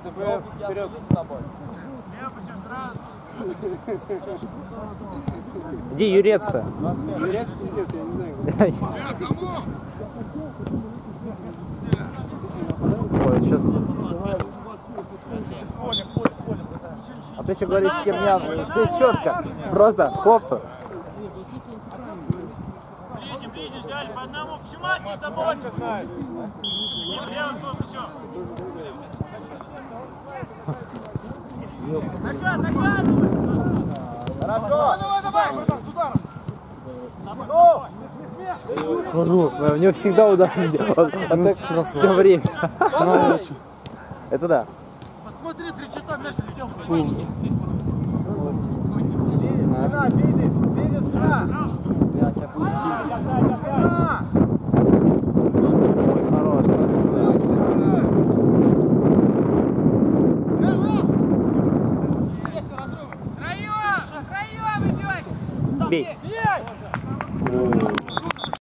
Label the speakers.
Speaker 1: ДТП, вперед.
Speaker 2: Где Юрец-то?
Speaker 1: Юрец пиздец, я не знаю.
Speaker 2: Ой, сейчас. А ты еще говоришь, херня, все четко. Просто хоп.
Speaker 3: Ближе, взяли по одному. Почему не забудь? Левым твоим плечом. Наказывай!
Speaker 1: Хорошо! Давай, братан, с ударом!
Speaker 2: У него всегда удар идет. Он так все время. Это да.
Speaker 1: Посмотри, 3 часа мяч летел. Видит, сюда!
Speaker 2: Ой, хорош. Бей.